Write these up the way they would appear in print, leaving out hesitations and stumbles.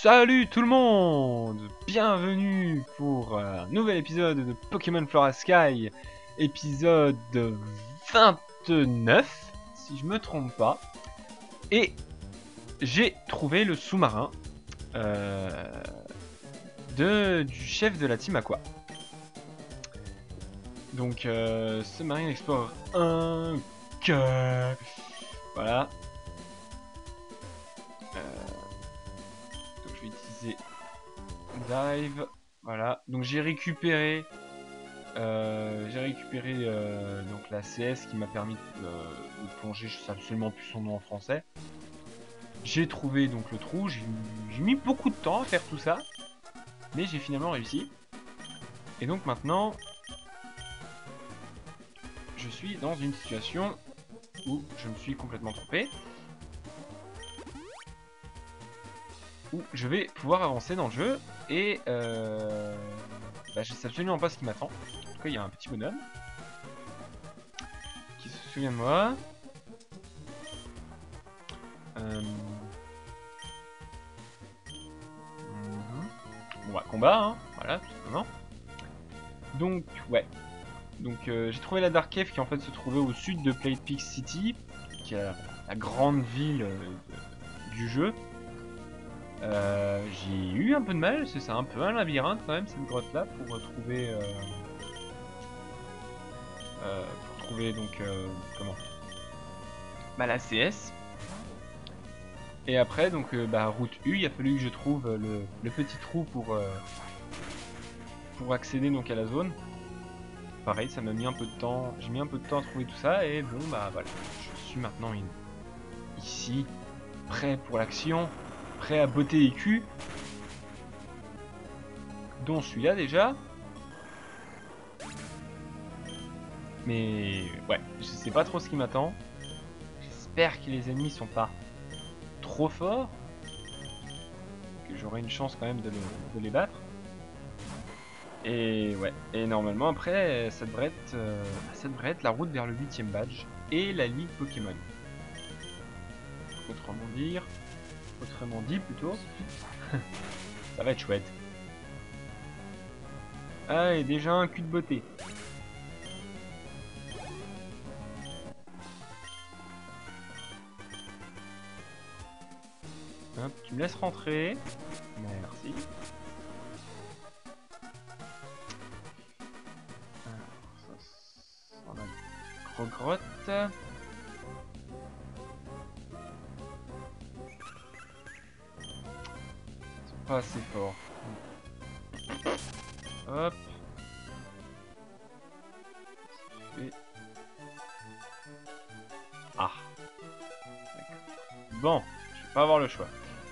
Salut tout le monde! Bienvenue pour un nouvel épisode de Pokémon Flora Sky, épisode 29, si je me trompe pas. Et j'ai trouvé le sous-marin du chef de la team Aqua. Donc Submarine Explorer 1, voilà. Donc je vais utiliser Dive, voilà. Donc j'ai récupéré donc la CS qui m'a permis de plonger, je sais absolument plus son nom en français. J'ai trouvé donc le trou, j'ai mis beaucoup de temps à faire tout ça, mais j'ai finalement réussi. Et donc maintenant, je suis dans une situation où je me suis complètement trompé, où je vais pouvoir avancer dans le jeu et je sais absolument pas ce qui m'attend. En tout cas, il y a un petit bonhomme qui se souvient de moi. Bon bah combat, hein, voilà, tout simplement. Donc ouais, donc j'ai trouvé la Dark Cave qui en fait se trouvait au sud de Plate Peak City, qui est la grande ville du jeu. J'ai eu un peu de mal, parce que c'est un peu un labyrinthe quand même cette grotte là pour trouver donc comment la CS. Et après donc route U, il a fallu que je trouve le petit trou pour accéder donc à la zone. Pareil, ça m'a mis un peu de temps, j'ai mis un peu de temps à trouver tout ça et bon bah voilà, je suis maintenant ici, prêt pour l'action, prêt à botter les culs, dont celui-là déjà. Mais ouais, je sais pas trop ce qui m'attend. J'espère que les ennemis sont pas trop forts, que j'aurai une chance quand même de les battre. Et ouais, et normalement après ça devrait être la route vers le 8ème badge et la ligue Pokémon. Autrement dit plutôt, ça va être chouette. Ah, et déjà un cul de beauté. Hop, tu me laisses rentrer. Merci. Alors, ça sent la grotte. C'est pas assez fort. Hop. Et... ah. Bon, je vais pas avoir le choix.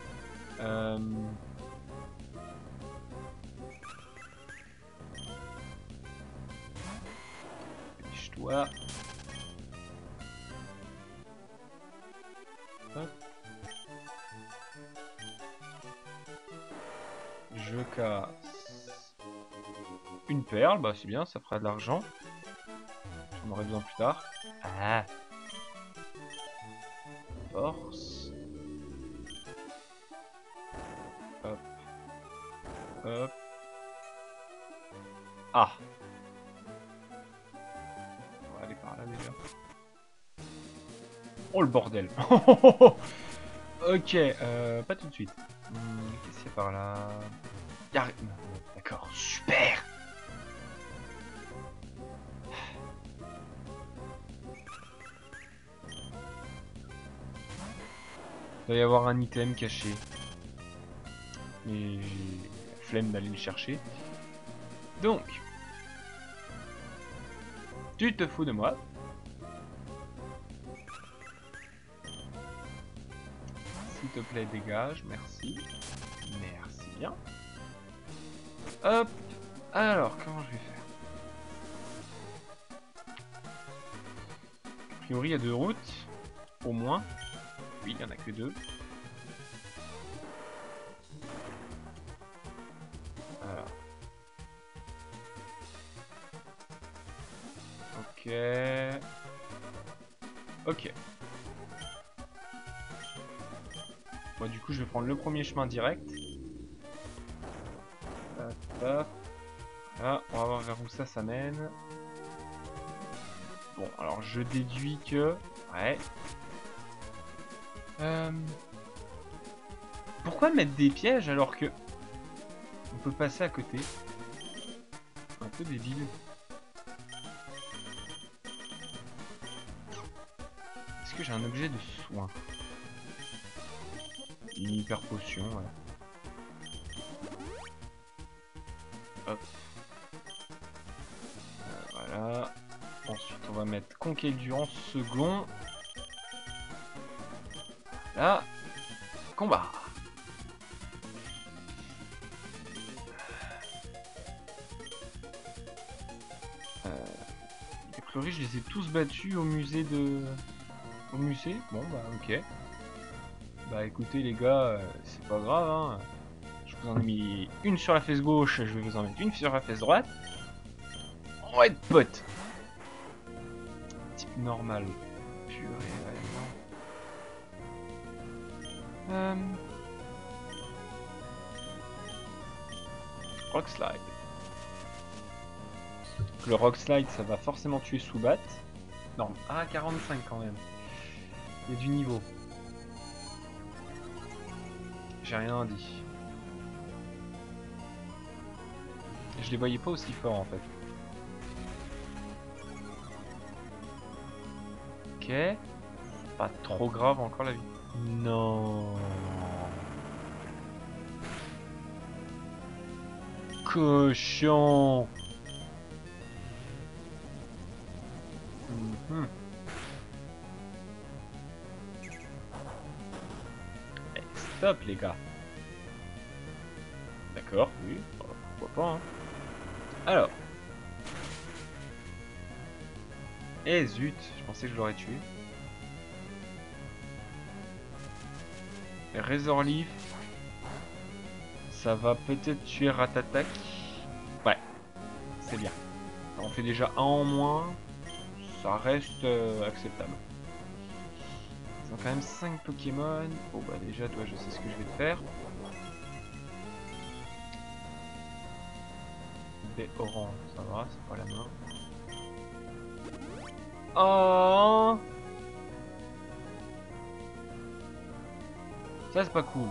Dépêche-toi. Hop. Je casse une perle, bah c'est bien, ça fera de l'argent. J'en aurai besoin plus tard. Ah. Force. Hop. Hop. Ah. On va aller par là déjà. Oh le bordel. Ok, pas tout de suite. Qu'est-ce qu'il y a par là? D'accord, super. Il doit y avoir un item caché. Et j'ai la flemme d'aller le chercher. Donc, tu te fous de moi. S'il te plaît, dégage, merci. Merci bien. Hop. Alors, comment je vais faire? A priori, il y a deux routes. Au moins. Oui, il n'y en a que deux. Alors. Ok. Ok. Bon, du coup, je vais prendre le premier chemin direct. Hop. Là, on va voir vers où ça mène. Bon, alors je déduis que... Ouais. Pourquoi mettre des pièges alors que... On peut passer à côté? Un peu débile. Est-ce que j'ai un objet de soin? Une hyper potion, ouais. Hop. Voilà. Ensuite, on va mettre conquête durant second. Là. Combat. A priori, je les ai tous battus au musée de... Au musée? Bon, bah, ok. Bah, écoutez, les gars, c'est pas grave, hein. Je vous en ai mis une sur la fesse gauche, je vais vous en mettre une sur la fesse droite. On va être potes. Type normal. Purée, ouais, non. Rock Slide. Le Rock Slide, ça va forcément tuer Soubat. Non, ah, 45 quand même. Il y a du niveau. J'ai rien dit. Je les voyais pas aussi forts en fait. Ok. Pas trop grave encore la vie. Non. Cochon. Eh, stop les gars. D'accord, oui, pourquoi pas hein. Alors. Eh zut, je pensais que je l'aurais tué. Razor Leaf. Ça va peut-être tuer Ratatak. Ouais, c'est bien. Ça en fait déjà un en moins. Ça reste acceptable. Ils ont quand même 5 Pokémon. Bon bah déjà toi je sais ce que je vais te faire. Des orange, ça va, c'est pas la main. Oh, ça c'est pas cool.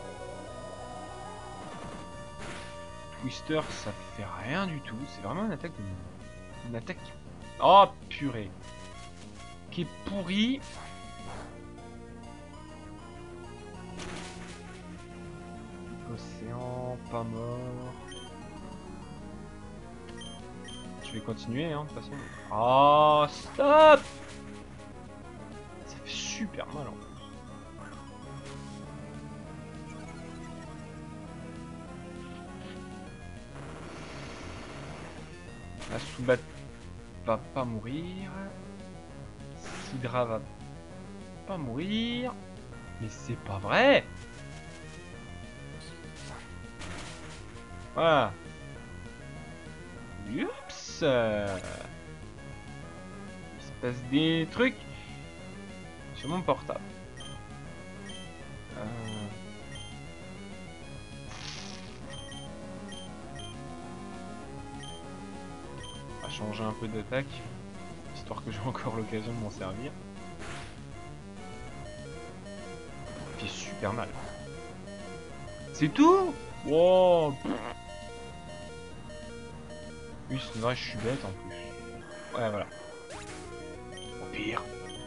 Twister ça fait rien du tout. C'est vraiment une attaque de... Une attaque... Oh purée. Qui est pourrie. Océan, pas mort. Je vais continuer hein de toute façon. Oh stop. Ça fait super mal en plus. La Soubat va pas mourir. Sidra va pas mourir. Mais c'est pas vrai. Voilà. Oups. Il se passe des trucs sur mon portable. On va changer un peu d'attaque, histoire que j'ai encore l'occasion de m'en servir. Il fait super mal. C'est tout. Wow. Oui, c'est vrai, je suis bête en plus. Ouais, voilà. Au pire.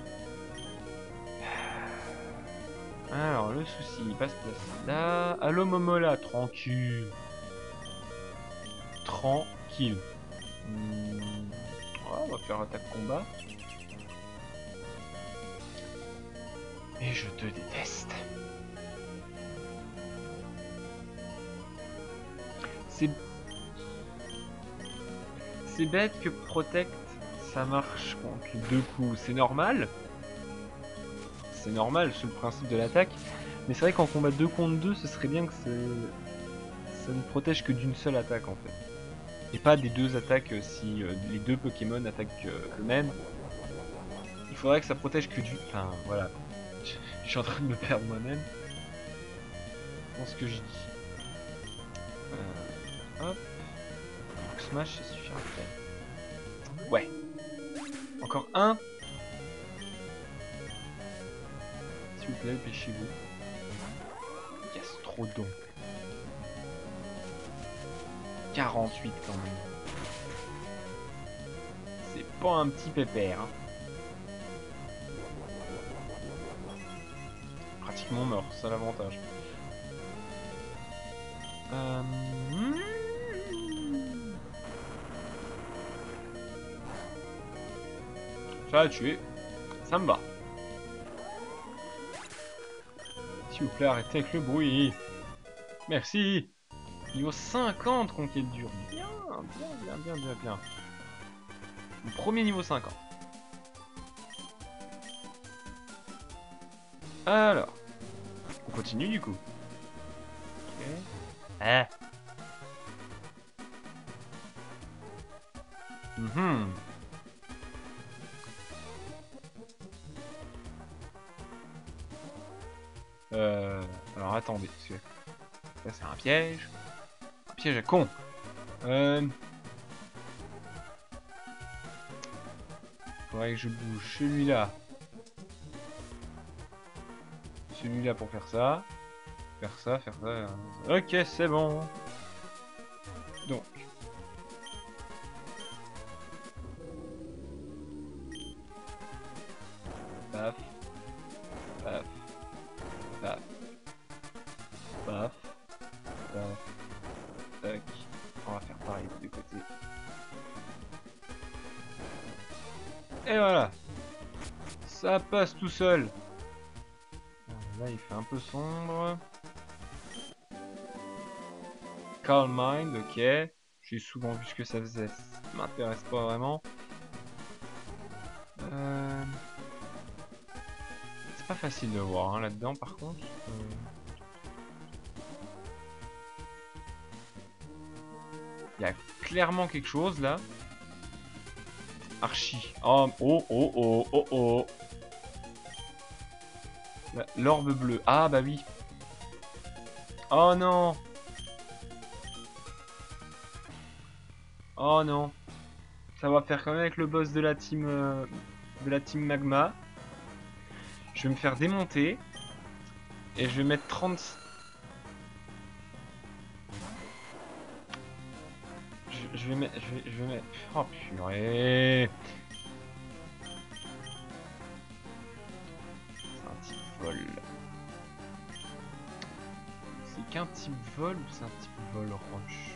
Alors, le souci, il passe là. Allo Momola, tranquille. Tranquille. Ouais, on va faire attaque combat. Et je te déteste. C'est bête que Protect ça marche contre les deux coups, c'est normal. C'est normal, c'est le principe de l'attaque. Mais c'est vrai qu'en combat 2 contre 2, ce serait bien que ça ne protège que d'une seule attaque en fait. Et pas des deux attaques si les deux Pokémon attaquent le même. Il faudrait que ça protège que du... Enfin voilà. Je suis en train de me perdre moi-même dans ce que je dis. Hop. smash, ça suffira peut-être. Ouais. Encore un. S'il vous plaît, dépêchez-vous. Il casse trop de dons. 48 quand même. C'est pas un petit pépère. Hein. Pratiquement mort, c'est l'avantage. Ça a tué. Ça me va. S'il vous plaît, arrêtez avec le bruit. Merci. Niveau 50 conquête dure. Bien. Le premier niveau 50. Alors. On continue du coup. Ok. Ah. Alors attendez, parce que ça c'est un piège. Un piège à con. Faudrait que je bouge celui-là. Celui-là pour faire ça. Faire ça. Ok, c'est bon. Donc. Paf. Paf. Paf. Paf. Paf. Tac. On va faire pareil de côté. Et voilà. Ça passe tout seul. Là, il fait un peu sombre. Calm Mind, ok. J'ai souvent vu ce que ça faisait. Ça m'intéresse pas vraiment. C'est pas facile de voir hein, là-dedans, par contre. Il y a clairement quelque chose là. Archie. Oh. L'orbe bleue. Ah bah oui. Oh non. Oh non. Ça va faire quand même avec le boss de la team Magma. Je vais me faire démonter. Et je vais mettre 30... Je vais mettre... Oh purée. C'est un type vol. C'est qu'un type vol ou c'est un type vol roche?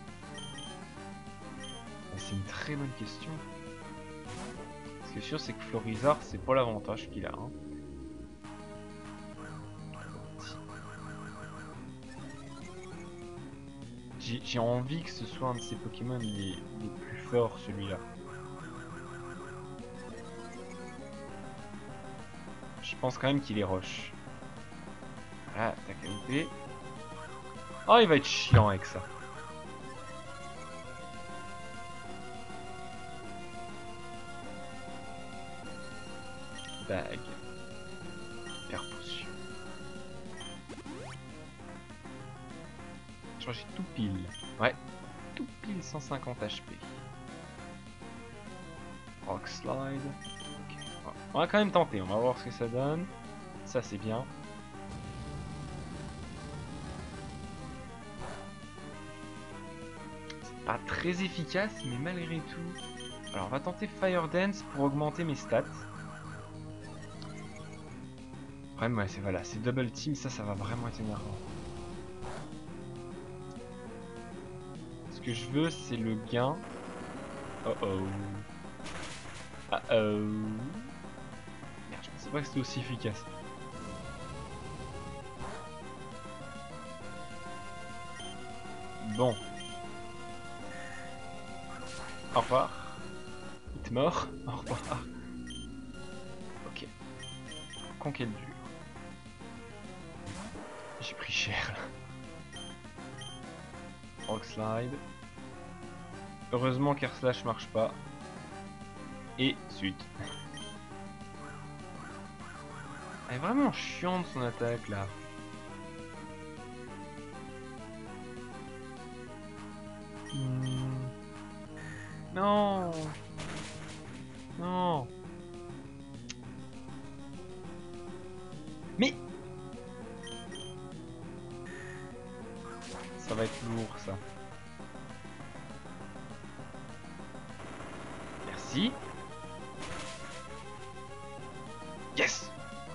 C'est une très bonne question. Ce qui est sûr, c'est que Florizard, c'est pas l'avantage qu'il a. Hein. J'ai envie que ce soit un de ces Pokémon les plus forts, celui-là. Je pense quand même qu'il est roche. Voilà, ta qualité. Oh, il va être chiant avec ça. Bague. Air potion. Je crois que j'ai tout pile. Ouais. Tout pile 150 HP. Rock slide. Okay. On va quand même tenter. On va voir ce que ça donne. Ça c'est bien. C'est pas très efficace, mais malgré tout. Alors on va tenter Fire Dance pour augmenter mes stats. Le problème, ouais, c'est voilà, c'est double team, ça va vraiment être énervant. Ce que je veux, c'est le gain. Oh oh. Ah oh. Merde, je pensais pas que c'était aussi efficace. Bon. Au revoir. Il est mort. Au revoir. Ok. Conquête dure. J'ai pris cher là. Rock slide. Heureusement qu'Air Slash marche pas. Et zut. Elle est vraiment chiante son attaque là. Non. Non. Mais ça va être lourd, ça. Merci. Yes.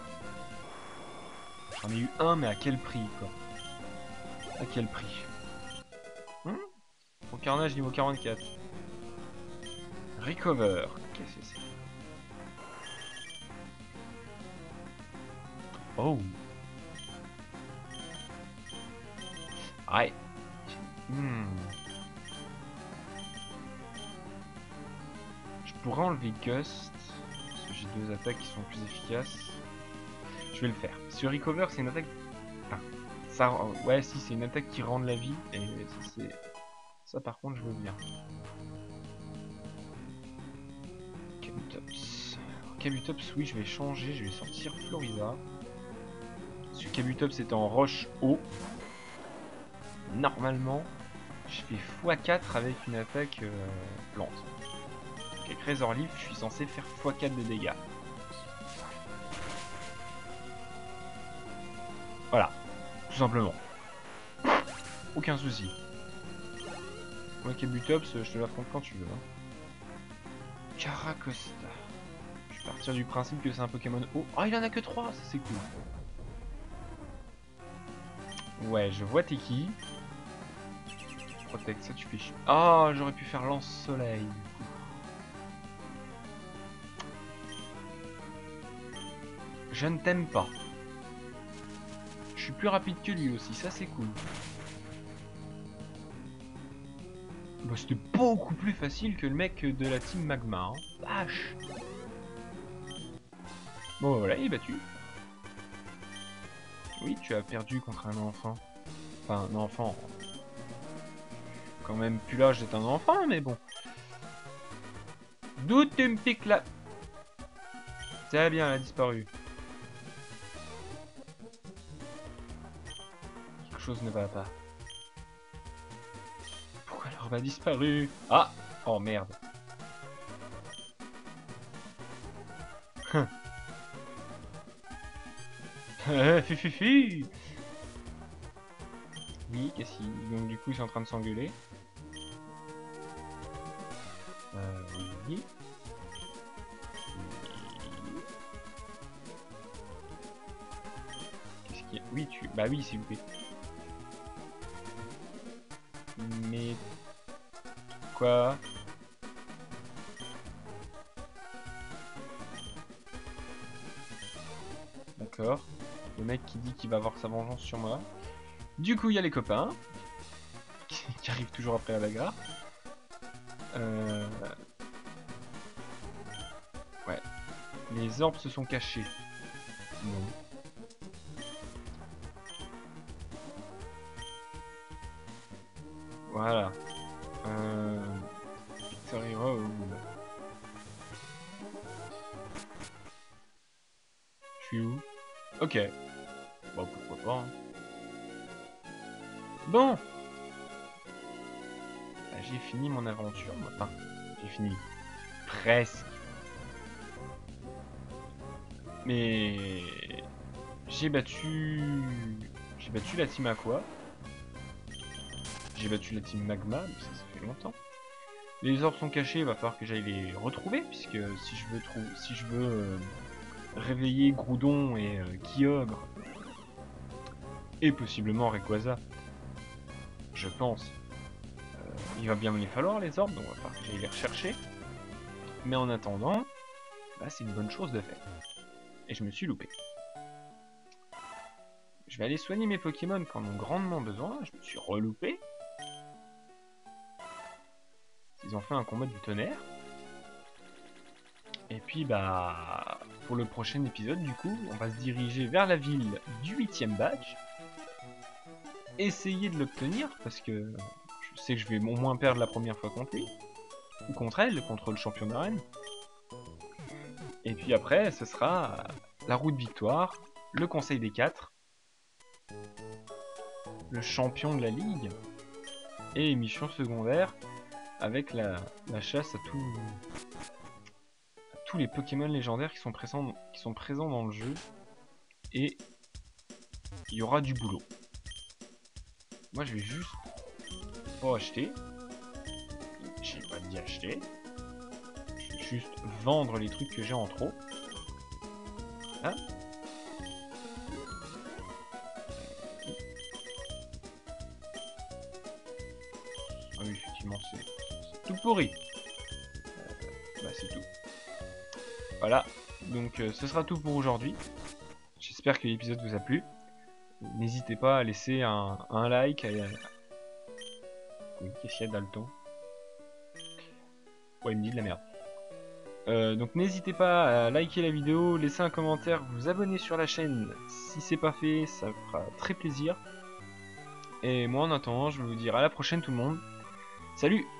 J'en ai eu un, mais à quel prix, quoi? À quel prix? Au carnage niveau 44. Recover. Qu'est-ce que c'est? Oh. Ouais. Je pourrais enlever Gust, parce que j'ai deux attaques qui sont plus efficaces. Je vais le faire. Sur Recover, c'est une attaque... Enfin, ça... Ouais, si, c'est une attaque qui rend de la vie, et ça, c'est... Ça, par contre, je veux bien. Kabutops. Kabutops, oui, je vais changer, je vais sortir Floriza. Sur Kabutops, c'était en roche haut. Normalement, je fais x4 avec une attaque plante. Donc avec Razor Leaf, je suis censé faire x4 de dégâts. Voilà, tout simplement. Aucun souci. Moi, Kabutops, je te l'affronte quand tu veux. Hein. Caracosta. Je vais partir du principe que c'est un Pokémon haut. Ah, il en a que 3, ça c'est cool. Ouais, je vois t'es qui. Protect, ça tu fais chier. Ah, j'aurais pu faire lance-soleil. Je ne t'aime pas. Je suis plus rapide que lui aussi, ça c'est cool. Bah, c'était beaucoup plus facile que le mec de la team Magma. Hein. Vache. Bon, voilà, il est battu. Oui, tu as perdu contre un enfant. Enfin, un enfant. Quand même plus l'âge d'être un enfant, mais bon. D'où tu me piques là? C'est bien, elle a disparu. Quelque chose ne va pas. Pourquoi l'herbe a disparu? Ah! Oh merde. Fififi. Oui, qu'est-ce qu'il... Donc du coup, ils sont en train de s'engueuler. Oui. Qu'est-ce qu'il y a? Oui, tu... Bah oui, s'il vous plaît. Mais... Quoi? D'accord. Le mec qui dit qu'il va avoir sa vengeance sur moi. Du coup, il y a les copains. Qui arrivent toujours après la bagarre. Ouais. Les orbes se sont cachés. Bon. Voilà. Victory Road. Je suis où? Ok. Bon, pourquoi pas. Hein. Bon. Bah, j'ai fini mon aventure. Enfin, j'ai fini. Presque. Mais... J'ai battu la team Aqua. J'ai battu la team Magma, mais ça fait longtemps. Les orbes sont cachés, il va falloir que j'aille les retrouver, puisque si je veux réveiller Groudon et Kyogre, et possiblement Rayquaza, je pense, il va bien me les falloir les orbes, donc il va falloir que j'aille les rechercher. Mais en attendant, bah, c'est une bonne chose de faire. Et je me suis loupé. Je vais aller soigner mes Pokémon qui en ont grandement besoin, je me suis reloupé. Ils ont fait un combat du tonnerre. Et puis bah pour le prochain épisode du coup, on va se diriger vers la ville du 8ème badge. Essayer de l'obtenir parce que je sais que je vais au moins perdre la première fois contre lui. Ou contre elle, contre le champion d'arène. Et puis après, ce sera la route victoire, le conseil des 4, le champion de la ligue, et mission secondaire. avec la chasse à tous les Pokémon légendaires qui sont présents dans le jeu. Et il y aura du boulot. Moi je vais juste pas acheter. J'ai pas dit acheter. Je vais juste vendre les trucs que j'ai en trop. Hein? Ah oui, effectivement, c'est tout pourri. Bah c'est tout. Voilà, donc ce sera tout pour aujourd'hui. J'espère que l'épisode vous a plu. N'hésitez pas à laisser un like. Qu'est-ce qu'il y a Dalton? Ouais, il me dit de la merde. Donc n'hésitez pas à liker la vidéo, laisser un commentaire, vous abonner sur la chaîne si c'est pas fait, ça fera très plaisir. Et moi en attendant, je vais vous dire à la prochaine tout le monde. Salut!